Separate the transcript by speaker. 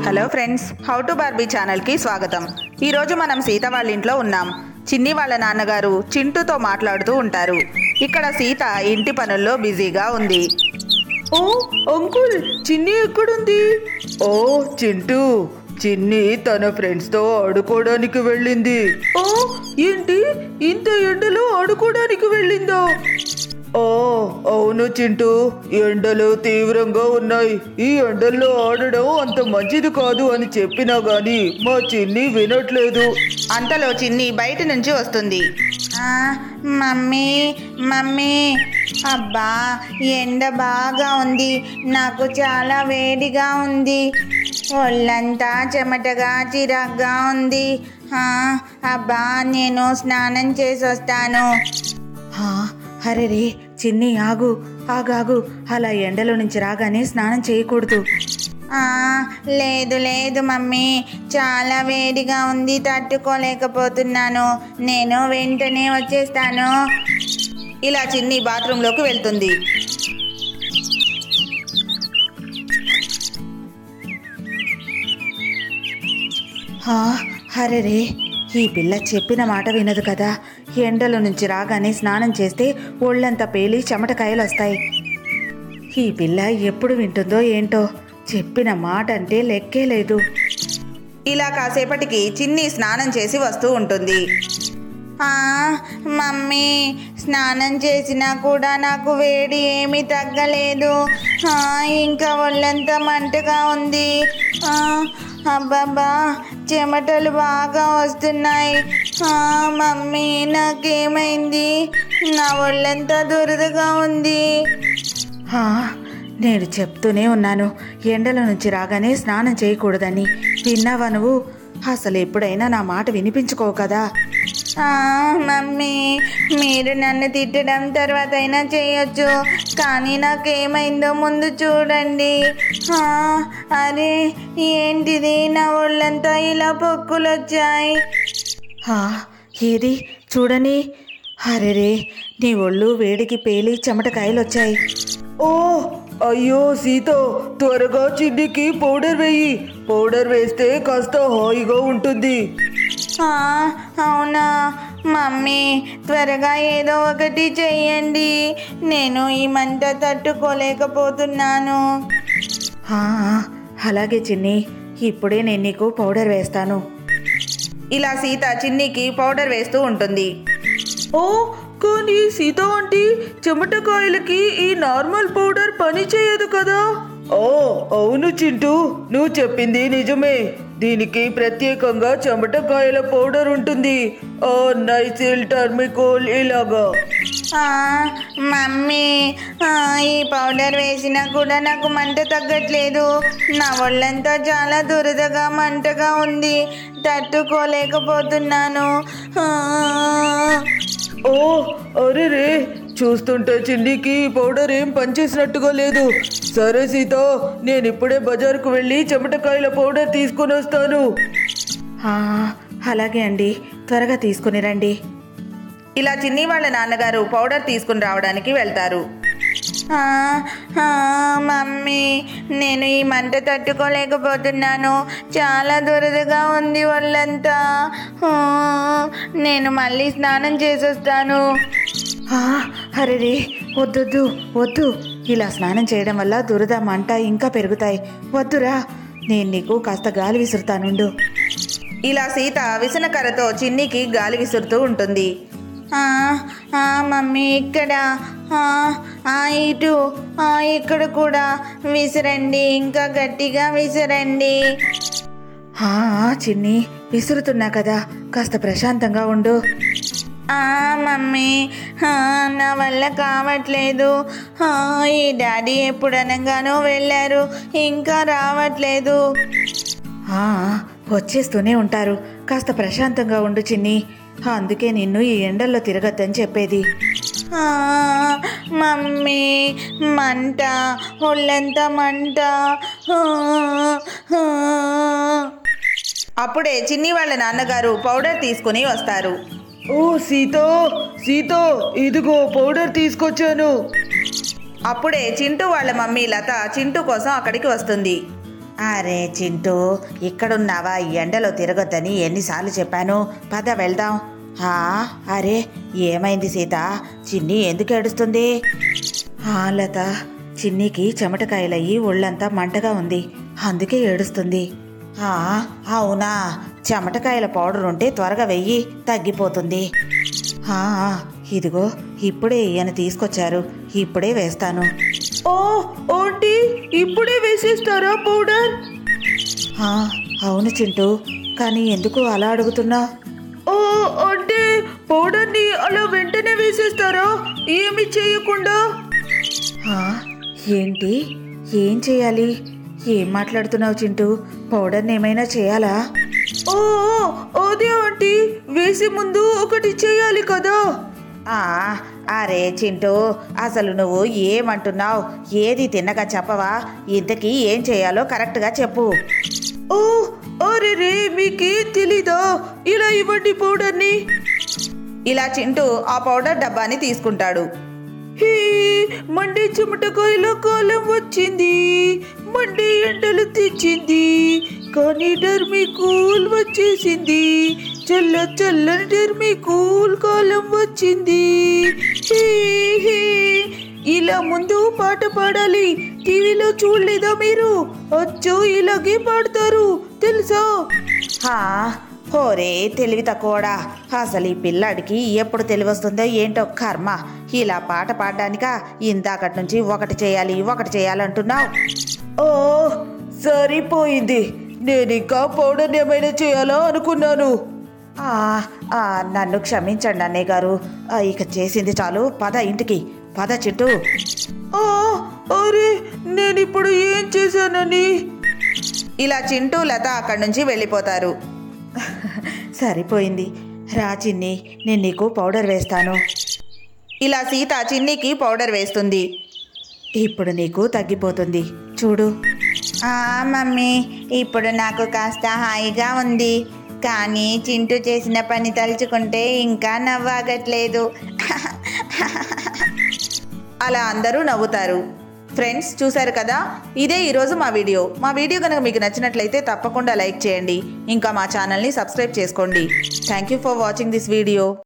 Speaker 1: Hello friends, how to Barbie ఛానల్కి స్వాగతం. ఈరోజు మనం సీత వాళ్ళ ఇంట్లో ఉన్నాం. చిన్ని వాళ్ళ నాన్నగారు చింటూతో మాట్లాడుతూ ఉంటారు. ఇక్కడ సీత ఇంటి పనుల్లో బిజీగా ఉంది.
Speaker 2: ఓ అంకుల్, చిన్ని ఎక్కడుంది? ఓ చింటూ, చిన్ని తన ఫ్రెండ్స్తో ఆడుకోవడానికి వెళ్ళింది. ఓ ఏంటి, ఇంత ఎండలో ఆడుకోవడానికి వెళ్ళిందా? ఓ అవును చింటూ, ఎండలు తీవ్రంగా ఉన్నాయి. ఈ ఎండల్లో ఆడడం అంత మంచిది కాదు అని చెప్పినా గాని మా చిన్ని వినట్లేదు.
Speaker 1: అంతలో చిన్ని బయట నుంచి వస్తుంది. మమ్మీ మమ్మీ, అబ్బా ఎండ బాగా ఉంది, నాకు చాలా వేడిగా ఉంది, ఒళ్ళంతా చెమటగా చిరాగ్గా ఉంది. అబ్బా నేను స్నానం చేసి వస్తాను. అరే చిన్ని, ఆగు ఆగాగు, అలా ఎండలో నుంచి రాగానే స్నానం చేయకూడదు. లేదు లేదు మమ్మీ, చాలా వేడిగా ఉంది, తట్టుకోలేకపోతున్నాను, నేను వెంటనే వచ్చేస్తాను. ఇలా చిన్ని బాత్రూంలోకి వెళ్తుంది. అరే ఈ పిల్ల చెప్పిన మాట వినదు కదా. ఎండల నుంచి రాగానే స్నానం చేస్తే ఒళ్ళంతా పేలి చెమటకాయలు వస్తాయి. ఈ పిల్ల ఎప్పుడు వింటుందో ఏంటో, చెప్పిన మాట అంటే లెక్కే లేదు. ఇలా కాసేపటికి చిన్ని స్నానం చేసి వస్తూ ఉంటుంది. మమ్మీ, స్నానం చేసినా కూడా నాకు వేడి ఏమీ తగ్గలేదు, ఇంకా ఒళ్ళంతా మంటగా ఉంది. అబ్బాబా చెమటలు బాగా వస్తున్నాయి. మమ్మీ నాకేమైంది? నా ఒళ్ళంతా దురదగా ఉంది. నేను చెప్తూనే ఉన్నాను, ఎండల నుంచి రాగానే స్నానం చేయకూడదని. విన్నావా నువ్వు? అసలు ఎప్పుడైనా నా మాట వినిపించుకోవు కదా. మమ్మీ, మీరు నన్ను తిట్టడం తర్వాత అయినా చేయొచ్చు, కానీ నాకేమైందో ముందు చూడండి. అరే ఏంటిది, నా ఒళ్ళంతా ఇలా పొక్కులు వచ్చాయి. ఏది చూడని. అరే నీ ఒళ్ళు వేడికి పేలి చెమటకాయలు వచ్చాయి.
Speaker 2: ఓ అయ్యో సీత, త్వరగా చిన్నికి పౌడర్ వేయి. పౌడర్ వేస్తే కాస్త హాయిగా ఉంటుంది.
Speaker 1: అవునా మమ్మీ, త్వరగా ఏదో ఒకటి చెయ్యండి, నేను ఈ మంట తట్టుకోలేకపోతున్నాను. అలాగే చిన్ని, ఇప్పుడే నేను నీకు పౌడర్ వేస్తాను. ఇలా సీత చిన్నికి పౌడర్ వేస్తూ ఉంటుంది.
Speaker 2: ఓ కానీ సీత ఆంటీ, చెమటకాయలకి ఈ నార్మల్ పౌడర్ పని చేయదు కదా? ఓ అవును చింటూ, నువ్వు చెప్పింది నిజమే. దీనికి ప్రత్యేకంగా చెమటకాయల పౌడర్ ఉంటుంది. నైసిల్, టర్మికోల్ ఇలాగా.
Speaker 1: మమ్మీ, ఈ పౌడర్ వేసినా కూడా నాకు మంట తగ్గట్లేదు. నా ఒళ్ళంతా చాలా దురదగా మంటగా ఉంది, తట్టుకోలేకపోతున్నాను.
Speaker 2: ఓ అరే చూస్తుంటే చిన్నికి పౌడర్ ఏం పనిచేసినట్టుగా లేదు. సరే సీత, నేను ఇప్పుడే బజార్కు వెళ్ళి చెమటకాయల పౌడర్ తీసుకొని వస్తాను.
Speaker 1: అలాగే అండి, త్వరగా తీసుకుని రండి. ఇలా చిన్ని వాళ్ళ నాన్నగారు పౌడర్ తీసుకుని రావడానికి వెళ్తారు. మమ్మీ, నేను ఈ మంట తట్టుకోలేకపోతున్నాను, చాలా దురదగా ఉంది ఒళ్ళంతా, నేను మళ్ళీ స్నానం చేసొస్తాను. అరే వద్దు వద్దు, ఇలా స్నానం చేయడం వల్ల దురద మంట ఇంకా పెరుగుతాయి. వద్దురా, నేను నీకు కాస్త గాలి విసురుతానుండు. ఇలా సీత విసనకర్రతో చిన్నికి గాలి విసురుతూ ఉంటుంది. మమ్మీ, ఇక్కడ ఇటు ఇక్కడ కూడా విసిరండి, ఇంకా గట్టిగా విసిరండి. చిన్ని, విసురుతున్నా కదా, కాస్త ప్రశాంతంగా ఉండు. మమ్మీ, నా వల్ల కావట్లేదు. ఈ డాడీ ఎప్పుడు అనగానో వెళ్ళారు, ఇంకా రావట్లేదు. వచ్చేస్తూనే ఉంటారు, కాస్త ప్రశాంతంగా ఉండు చిన్ని. అందుకే నిన్ను ఈ ఎండల్లో తిరగద్దని చెప్పేది. మమ్మీ, మంట, ఒళ్ళంతా మంట. అప్పుడే చిన్ని వాళ్ళ నాన్నగారు పౌడర్ తీసుకుని వస్తారు.
Speaker 2: ఓ సీత, ఇదిగో పౌడర్ తీసుకొచ్చాను.
Speaker 1: అప్పుడే చింటూ వాళ్ళ మమ్మీ లత చింటూ కోసం అక్కడికి వస్తుంది. అరే చింటూ, ఇక్కడున్నావా? ఈ ఎండలో తిరగొద్దని ఎన్నిసార్లు చెప్పాను. పద వెళ్దాం. అరే ఏమైంది సీత? చిన్ని ఎందుకు ఏడుస్తుంది? లత, చిన్నికి చెమటకాయలయ్యి ఒళ్ళంతా మంటగా ఉంది, అందుకే ఏడుస్తుంది. అవునా? చెమటకాయల పౌడర్ ఉంటే త్వరగా వెయ్యి, తగ్గిపోతుంది. ఇదిగో ఇప్పుడే ఈయన తీసుకొచ్చారు, ఇప్పుడే వేస్తాను.
Speaker 2: ఓ ఆంటీ, ఇప్పుడే వేసేస్తారా పౌడర్?
Speaker 1: అవును చింటూ, కానీ ఎందుకు అలా అడుగుతున్నా?
Speaker 2: ఓ అంటే పౌడర్ని అలా వెంటనే వేసేస్తారా, ఏమి చేయకుండా?
Speaker 1: ఏంటి? ఏం చేయాలి? ఏం మాట్లాడుతున్నావు చింటూ? పౌడర్ని ఏమైనా చేయాలా?
Speaker 2: ఓ అదే ఆంటీ, వేసే ముందు ఒకటి చేయాలి కదా.
Speaker 1: అరే చింటూ, అసలు నువ్వు ఏమంటున్నావు? ఏది తిన్నగా చెప్పవా? ఇంతకీ ఏం చేయాలో కరెక్ట్గా చెప్పు.
Speaker 2: ఓ అరే రే, మీకేం తెలీదా? ఇలా ఇవ్వండి పౌడర్ని.
Speaker 1: ఇలా చింటూ ఆ పౌడర్ డబ్బాని తీసుకుంటాడు.
Speaker 2: మండే చెమటకాయల కాలం వచ్చింది, మండే ఎండలు తెచ్చింది, కానీ డర్మికూల్ వచ్చేసింది, చల్ల చల్లని డర్మికూల్ కాలం వచ్చింది. ఇలా ముందు పాట పాడాలి. టీవీలో చూడలేదా మీరు? అచ్చో ఇలాగే పాడతారు, తెలుసా?
Speaker 1: హోరే తెలివి తక్కువడా! అసలు ఈ పిల్లాడికి ఎప్పుడు తెలివి వస్తుందో ఏంటో కర్మ. ఇలా పాట పాడడానికా ఇందాకటి నుంచి ఒకటి చేయాలంటున్నావు?
Speaker 2: ఓ సరిపోయింది, నేను ఇంకా పౌడర్ ఏమైనా చేయాలా అనుకున్నాను.
Speaker 1: నన్ను క్షమించండి అన్నయ్య గారు, ఇక చేసింది చాలు. పద ఇంటికి పద చింటూ.
Speaker 2: అరే నేనిప్పుడు ఏం చేశానని?
Speaker 1: ఇలా చింటూ లత అక్కడి నుంచి వెళ్ళిపోతారు. సరిపోయింది రా చిన్ని, నేను నీకు పౌడర్ వేస్తాను. ఇలా సీత చిన్నికి పౌడర్ వేస్తుంది. ఇప్పుడు నీకు తగ్గిపోతుంది చూడు. మమ్మీ, ఇప్పుడు నాకు కాస్త హాయిగా ఉంది, కానీ చింటూ చేసిన పని తలుచుకుంటే ఇంకా నవ్వాగట్లేదు. అలా అందరూ నవ్వుతారు. ఫ్రెండ్స్, చూశారు కదా, ఇదే ఈరోజు మా వీడియో కనుక మీకు నచ్చినట్లయితే తప్పకుండా లైక్ చేయండి, ఇంకా మా ఛానల్ని సబ్స్క్రైబ్ చేసుకోండి. Thank you for watching this video.